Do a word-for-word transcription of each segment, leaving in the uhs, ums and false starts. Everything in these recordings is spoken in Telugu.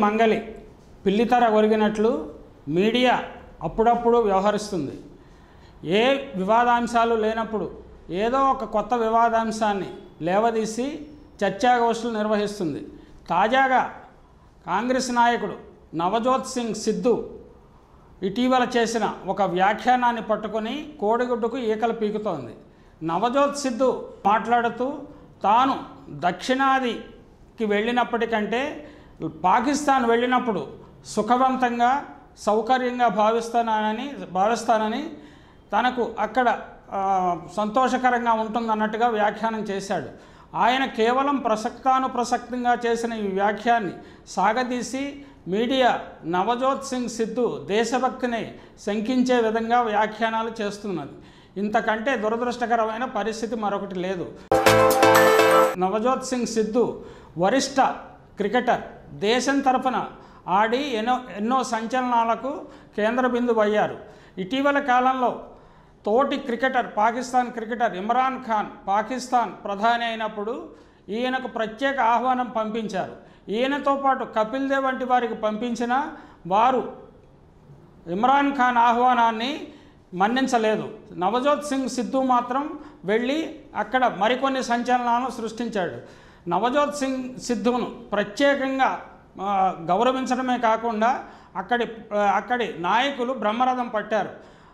మంగలి పిల్లితర ఒరిగినట్లు మీడియా అప్పుడప్పుడు వ్యవహరిస్తుంది. ఏ వివాదాంశాలు లేనప్పుడు ఏదో ఒక కొత్త వివాదాంశాన్ని లేవదీసి చర్చాగోష్ఠులు నిర్వహిస్తుంది. తాజాగా కాంగ్రెస్ నాయకుడు నవజోత్ సింగ్ సిద్ధు ఇటీవల చేసిన ఒక వ్యాఖ్యానాన్ని పట్టుకొని కోడిగుడ్డుకు ఈకలు పీకుతోంది. నవజోత్ సిద్ధు మాట్లాడుతూ తాను దక్షిణాదికి వెళ్ళినప్పటికంటే పాకిస్తాన్ వెళ్ళినప్పుడు సుఖవంతంగా సౌకర్యంగా భావిస్తానని భావిస్తానని తనకు అక్కడ సంతోషకరంగా ఉంటుందన్నట్టుగా వ్యాఖ్యానం చేశాడు. ఆయన కేవలం ప్రసక్తానుప్రసక్తంగా చేసిన ఈ వ్యాఖ్యాన్ని సాగదీసి మీడియా నవజోత్ సింగ్ సిద్ధు దేశభక్తిని శంకించే విధంగా వ్యాఖ్యానాలు చేస్తున్నది. ఇంతకంటే దురదృష్టకరమైన పరిస్థితి మరొకటి లేదు. నవజోత్ సింగ్ సిద్ధు వరిష్ట క్రికెటర్, దేశం తరఫున ఆడి ఎన్నో ఎన్నో సంచలనాలకు కేంద్ర బిందువు అయ్యారు. ఇటీవల కాలంలో తోటి క్రికెటర్ పాకిస్తాన్ క్రికెటర్ ఇమ్రాన్ ఖాన్ పాకిస్తాన్ ప్రధాని అయినప్పుడు ఈయనకు ప్రత్యేక ఆహ్వానం పంపించారు. ఈయనతో పాటు కపిల్ దేవ్ వంటి వారికి పంపించిన వారు ఇమ్రాన్ ఖాన్ ఆహ్వానాన్ని మన్నించలేదు. నవజోత్ సింగ్ సిద్ధు మాత్రం వెళ్ళి అక్కడ మరికొన్ని సంచలనాలను సృష్టించాడు. నవజోత్ సింగ్ సిద్ధును ప్రత్యేకంగా గౌరవించడమే కాకుండా అక్కడి అక్కడి నాయకులు బ్రహ్మరథం పట్టారు.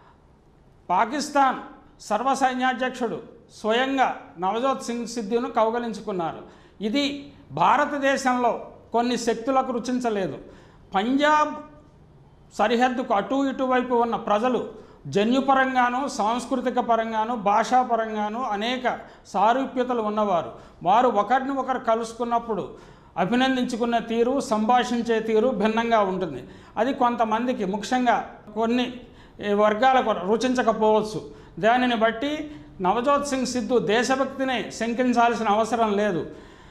పాకిస్తాన్ సర్వసైన్యాధ్యక్షుడు స్వయంగా నవజోత్ సింగ్ సిద్ధును కౌగలించుకున్నారు. ఇది భారతదేశంలో కొన్ని శక్తులకు రుచించలేదు. పంజాబ్ సరిహద్దుకు అటు ఇటువైపు ఉన్న ప్రజలు జన్యుపరంగాను సాంస్కృతిక పరంగాను భాషాపరంగాను అనేక సారూప్యతలు ఉన్నవారు. వారు ఒకరిని ఒకరు కలుసుకున్నప్పుడు అభినందించుకున్న తీరు, సంభాషించే తీరు భిన్నంగా ఉంటుంది. అది కొంతమందికి ముఖ్యంగా కొన్ని వర్గాలకు రుచించకపోవచ్చు. దానిని బట్టి నవజోత్ సింగ్ సిద్ధు దేశభక్తిని శంకించాల్సిన అవసరం లేదు.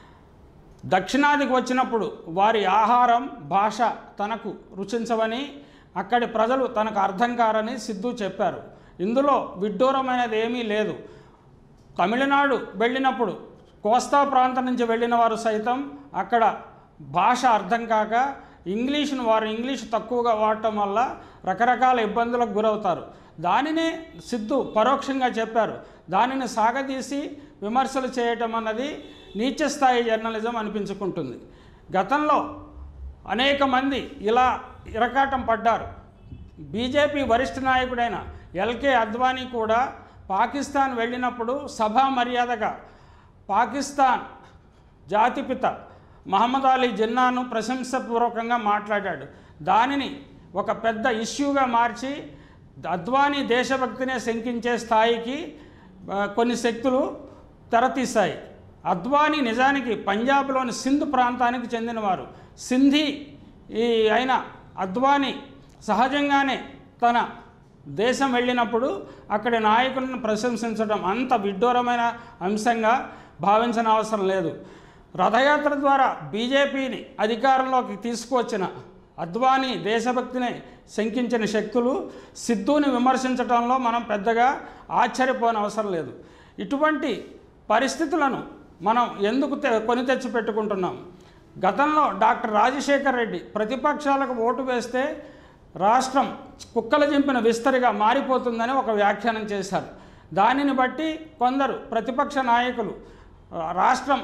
దక్షిణాదికి వచ్చినప్పుడు వారి ఆహారం భాష తనకు రుచించవని, అక్కడి ప్రజలు తనకు అర్థం కారని సిద్ధు చెప్పారు. ఇందులో విడ్డూరమైనది ఏమీ లేదు. తమిళనాడు వెళ్ళినప్పుడు కోస్తా ప్రాంతం నుంచి వెళ్ళిన వారు సైతం అక్కడ భాష అర్థం కాక ఇంగ్లీషును వారు ఇంగ్లీషు తక్కువగా వాడటం వల్ల రకరకాల ఇబ్బందులకు గురవుతారు. దానినే సిద్ధు పరోక్షంగా చెప్పారు. దానిని సాగదీసి విమర్శలు చేయటం అన్నది నీచస్థాయి జర్నలిజం అనిపించుకుంటుంది. గతంలో అనేక మంది ఇలా ఇరకాటం పడ్డారు. బీజేపీ వరిష్ఠ నాయకుడైన ఎల్కే అద్వానీ కూడా పాకిస్తాన్ వెళ్ళినప్పుడు సభా మర్యాదగా పాకిస్తాన్ జాతిపిత మహమ్మద్ అలీ జిన్నాను ప్రశంసపూర్వకంగా మాట్లాడాడు. దానిని ఒక పెద్ద ఇష్యూగా మార్చి అద్వానీ దేశభక్తినే శంకించే స్థాయికి కొన్ని శక్తులు తెరతీశాయి. అద్వానీ నిజానికి పంజాబ్లోని సింధ్ ప్రాంతానికి చెందినవారు. సింధీ ఈ అయిన అద్వానీ సహజంగానే తన దేశం వెళ్ళినప్పుడు అక్కడి నాయకులను ప్రశంసించడం అంత విడ్డూరమైన అంశంగా భావించిన అవసరం లేదు. రథయాత్ర ద్వారా బీజేపీని అధికారంలోకి తీసుకువచ్చిన అద్వానీ దేశభక్తిని శంకించిన శక్తులు సిద్ధుని విమర్శించడంలో మనం పెద్దగా ఆశ్చర్యపోని అవసరం లేదు. ఇటువంటి పరిస్థితులను మనం ఎందుకు కొని తెచ్చి పెట్టుకుంటున్నాం? గతంలో డాక్టర్ రాజశేఖర్ రెడ్డి ప్రతిపక్షాలకు ఓటు వేస్తే రాష్ట్రం కుక్కల జింపిన విస్తరిగా మారిపోతుందని ఒక వ్యాఖ్యానం చేశారు. దానిని బట్టి కొందరు ప్రతిపక్ష నాయకులు రాష్ట్రం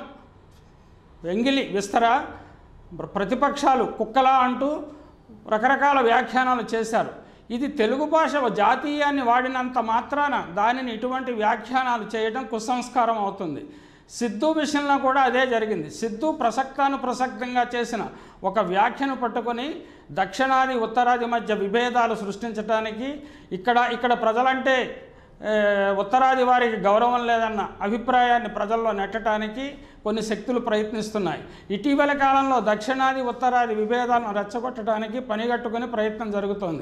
వెంగిలి విస్తర ప్రతిపక్షాలు కుక్కలా అంటూ రకరకాల వ్యాఖ్యానాలు చేశారు. ఇది తెలుగు భాష జాతీయాన్ని వాడినంత మాత్రాన దానిని ఇటువంటి వ్యాఖ్యానాలు చేయడం కుసంస్కారం అవుతుంది. సిద్ధు విషయంలో కూడా అదే జరిగింది. సిద్ధు ప్రసక్తాను ప్రసక్తంగా చేసిన ఒక వ్యాఖ్యను పట్టుకొని దక్షిణాది ఉత్తరాది మధ్య విభేదాలు సృష్టించడానికి, ఇక్కడ ఇక్కడ ప్రజలంటే ఉత్తరాది వారికి గౌరవం లేదన్న అభిప్రాయాన్ని ప్రజల్లో నెట్టడానికి కొన్ని శక్తులు ప్రయత్నిస్తున్నాయి. ఇటీవల కాలంలో దక్షిణాది ఉత్తరాది విభేదాలను రెచ్చగొట్టడానికి పనిగట్టుకుని ప్రయత్నం జరుగుతోంది.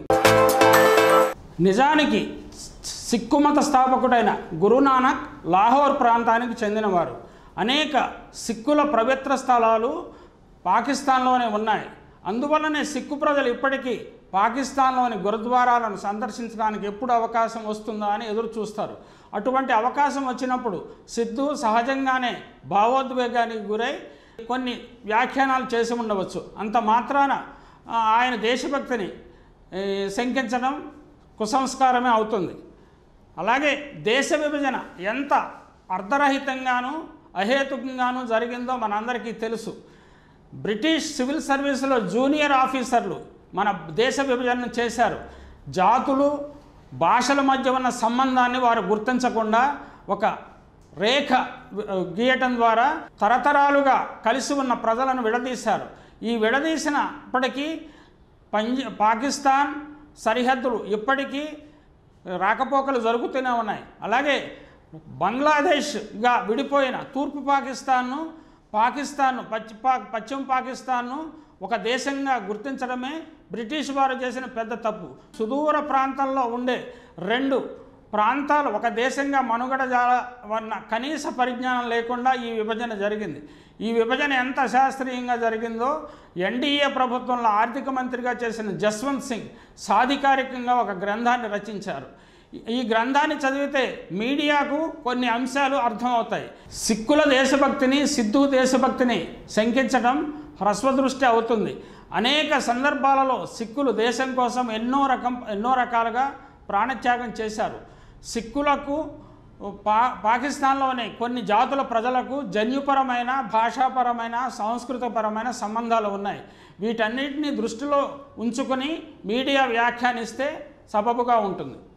నిజానికి సిక్కుమత స్థాపకుడైన గురునానక్ లాహోర్ ప్రాంతానికి చెందినవారు. అనేక సిక్కుల పవిత్ర స్థలాలు పాకిస్తాన్లోనే ఉన్నాయి. అందువల్లనే సిక్కు ప్రజలు ఇప్పటికీ పాకిస్తాన్లోని గురుద్వారాలను సందర్శించడానికి ఎప్పుడు అవకాశం వస్తుందా అని ఎదురు చూస్తారు. అటువంటి అవకాశం వచ్చినప్పుడు సిద్ధు సహజంగానే భావోద్వేగానికి గురై కొన్ని వ్యాఖ్యానాలు చేసి ఉండవచ్చు. అంత మాత్రాన ఆయన దేశభక్తిని శంకించడం కుసంస్కారమే అవుతుంది. అలాగే దేశ విభజన ఎంత అర్ధరహితంగానూ అహేతుకంగానూ జరిగిందో మనందరికీ తెలుసు. బ్రిటిష్ సివిల్ సర్వీసులో జూనియర్ ఆఫీసర్లు మన దేశ విభజన చేశారు. జాతులు భాషల మధ్య ఉన్న సంబంధాన్ని వారు గుర్తించకుండా ఒక రేఖ గీయటం ద్వారా తరతరాలుగా కలిసి ఉన్న ప్రజలను విడదీశారు. ఈ విడదీసినప్పటికీ పంజ పాకిస్తాన్ సరిహద్దులు ఇప్పటికీ రాకపోకలు జరుగుతూనే ఉన్నాయి. అలాగే బంగ్లాదేశ్గా విడిపోయిన తూర్పు పాకిస్తాన్ను పాకిస్తాన్ను పశ్చి పా పశ్చిమ పాకిస్తాన్ను ఒక దేశంగా గుర్తించడమే బ్రిటిష్ వారు చేసిన పెద్ద తప్పు. సుదూర ప్రాంతాల్లో ఉండే రెండు ప్రాంతాలు ఒక దేశంగా మనుగడ వన్న కనీస పరిజ్ఞానం లేకుండా ఈ విభజన జరిగింది. ఈ విభజన ఎంత శాస్త్రీయంగా జరిగిందో ఎన్డీఏ ప్రభుత్వంలో ఆర్థిక మంత్రిగా చేసిన జస్వంత్ సింగ్ సాధికారికంగా ఒక గ్రంథాన్ని రచించారు. ఈ గ్రంథాన్ని చదివితే మీడియాకు కొన్ని అంశాలు అర్థమవుతాయి. సిక్కుల దేశభక్తిని సిద్ధు దేశభక్తిని శంకించడం హ్రస్వదృష్టి అవుతుంది. అనేక సందర్భాలలో సిక్కులు దేశం కోసం ఎన్నో రకం ఎన్నో రకాలుగా ప్రాణత్యాగం చేశారు. సిక్కులకు పా పాకిస్తాన్లోని కొన్ని జాతుల ప్రజలకు జన్యుపరమైన భాషాపరమైన సాంస్కృతికపరమైన సంబంధాలు ఉన్నాయి. వీటన్నిటిని దృష్టిలో ఉంచుకొని మీడియా వ్యాఖ్యానిస్తే సబబుగా ఉంటుంది.